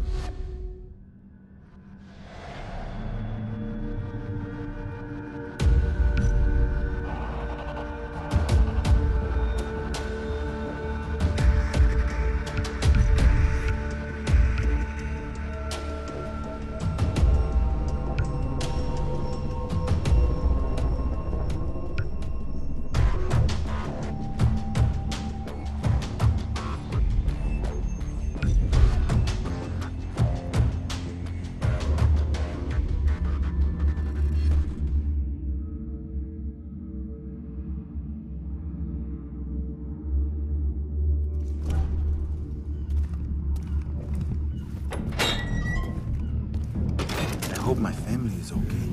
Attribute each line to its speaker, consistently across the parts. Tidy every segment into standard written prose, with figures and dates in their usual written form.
Speaker 1: I hope my family is okay.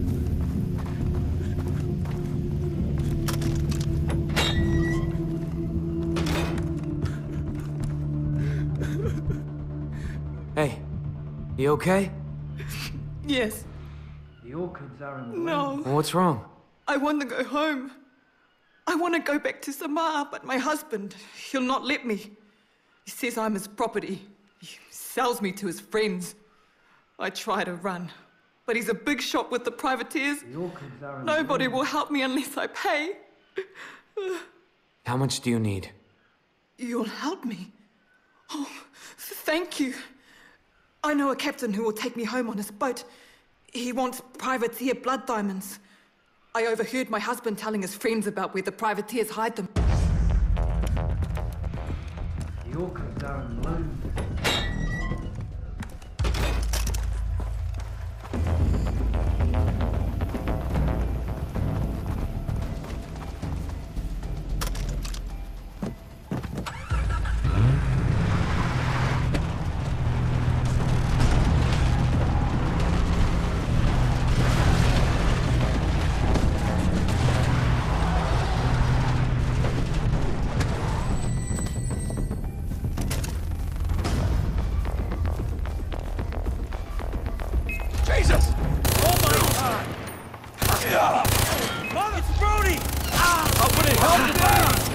Speaker 2: Hey, you okay?
Speaker 3: Yes.
Speaker 2: The orchids are in the
Speaker 3: No.
Speaker 2: Well, what's wrong?
Speaker 3: I want to go home. I want to go back to Samar, but my husband, he'll not let me. He says I'm his property. He sells me to his friends. I try to run, but he's a big shot with the privateers.
Speaker 2: The orchids are in
Speaker 3: Nobody will help me unless I pay.
Speaker 2: How much do you need?
Speaker 3: You'll help me? Oh, thank you. I know a captain who will take me home on his boat. He wants privateer blood diamonds. I overheard my husband telling his friends about where the privateers hide them.
Speaker 2: The orchids are in bloom.
Speaker 4: Jesus! Oh my God! Mom, it's Brody! How would it help if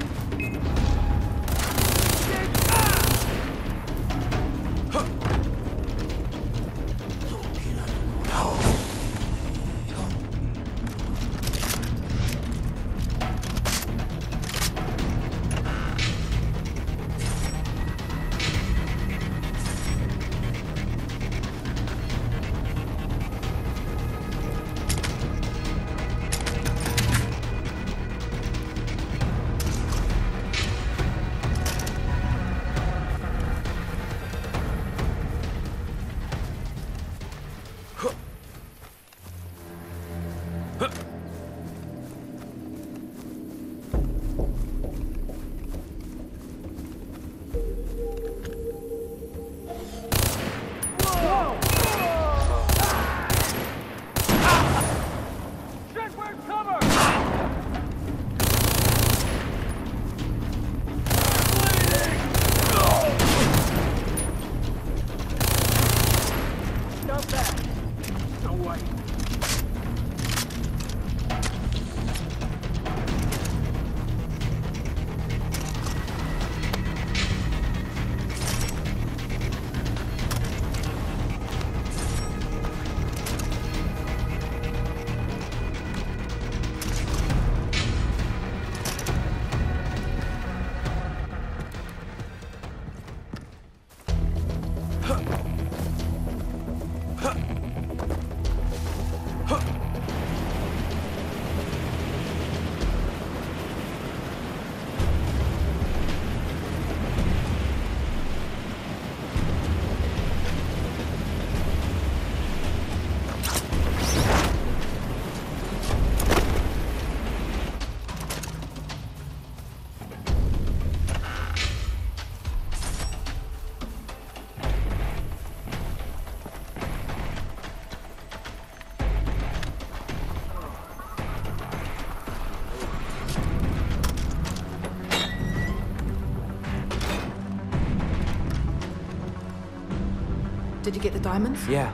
Speaker 3: Did you get the diamonds?
Speaker 2: Yeah.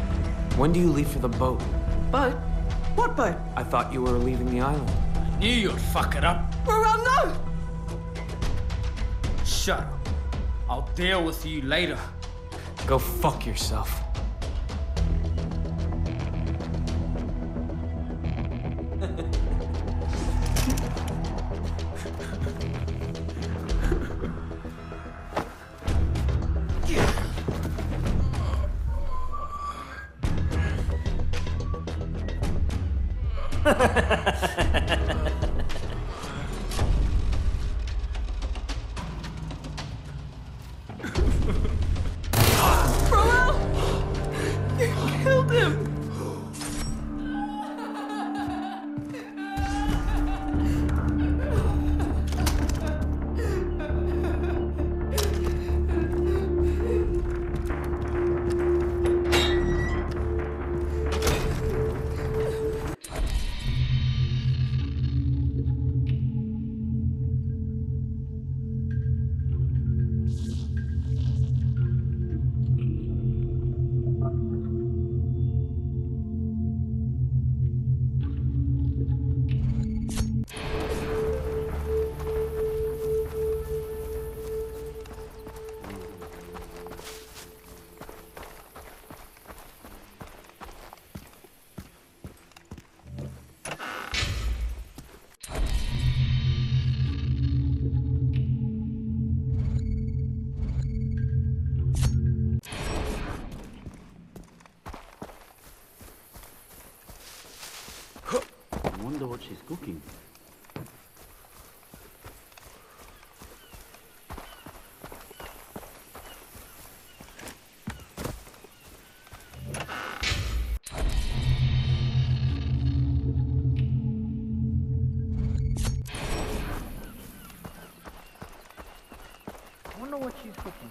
Speaker 2: When do you leave for the boat?
Speaker 3: Boat? What boat?
Speaker 2: I thought you were leaving the island.
Speaker 4: knew you'd fuck it up?
Speaker 3: Well, no!
Speaker 4: Shut up. I'll deal with you later.
Speaker 2: Go fuck yourself.
Speaker 3: You killed him!
Speaker 5: I wonder what she's cooking. I wonder what she's cooking.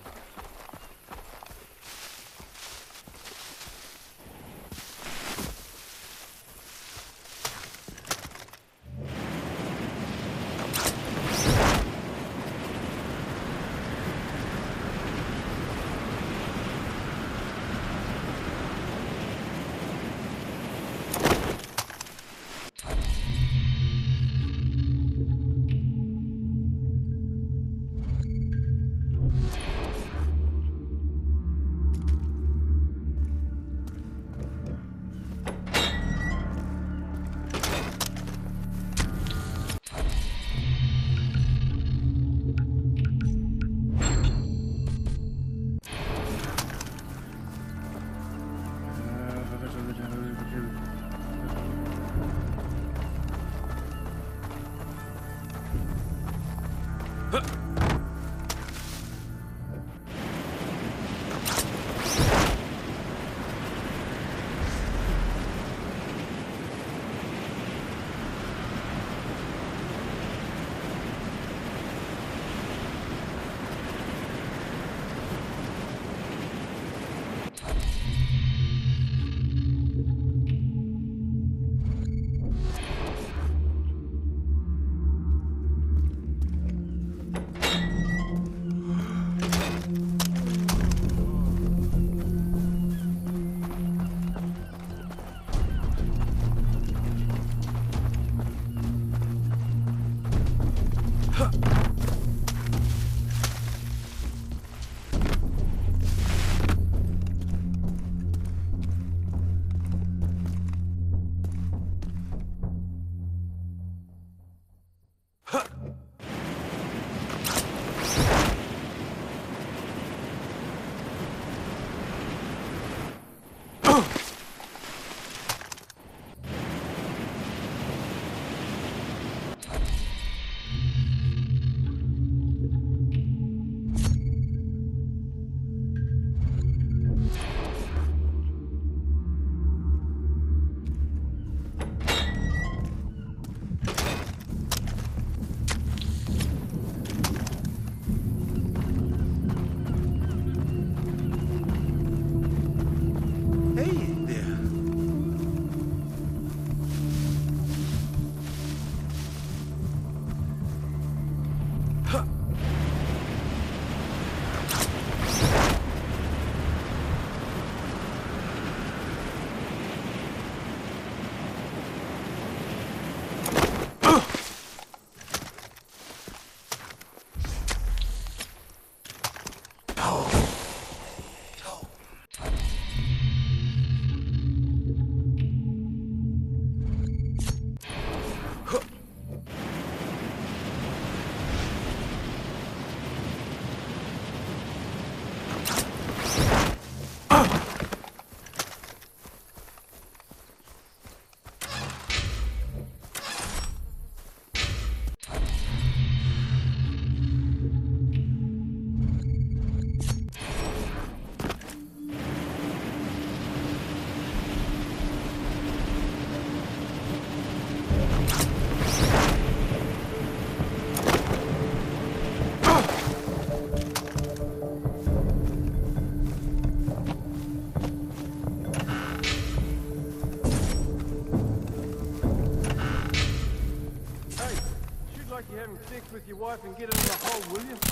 Speaker 4: Treat like you're having sex with your wife and get it in the hole, will you?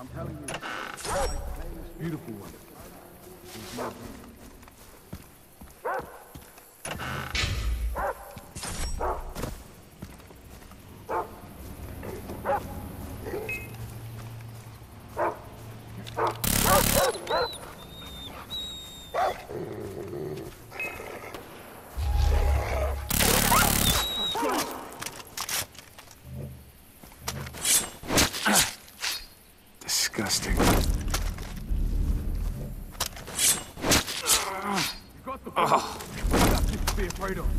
Speaker 4: I'm telling you, beautiful one. There's no
Speaker 1: Disgusting.
Speaker 4: You got the ball. Nothing to be afraid of.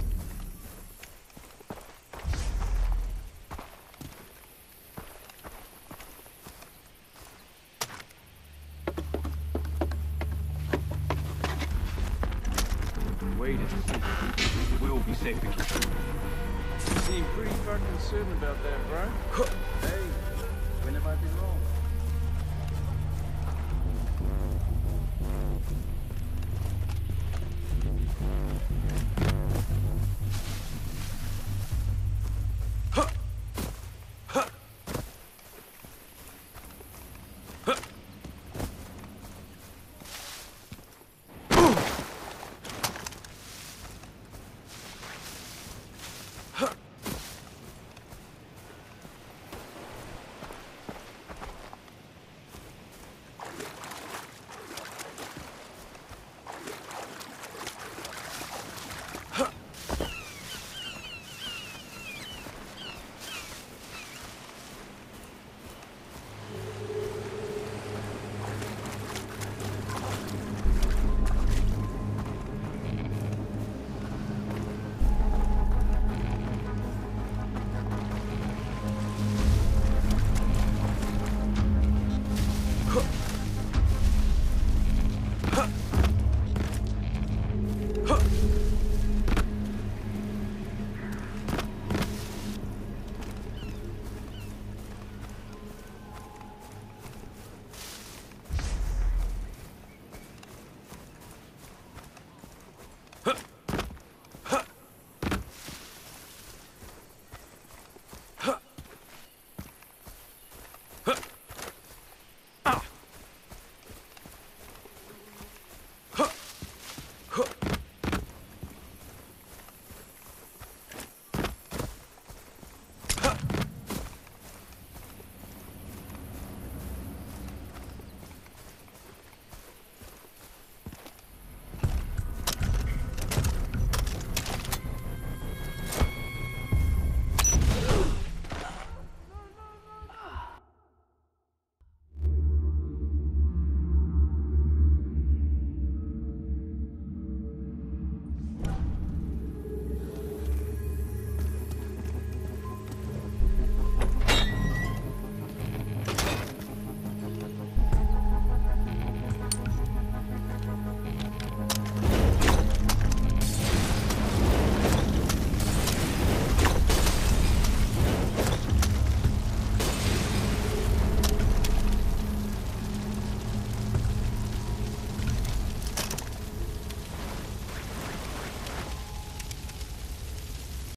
Speaker 4: Wait a second. We'll be safe again.
Speaker 6: Seem pretty fucking certain about that, bro. Hey,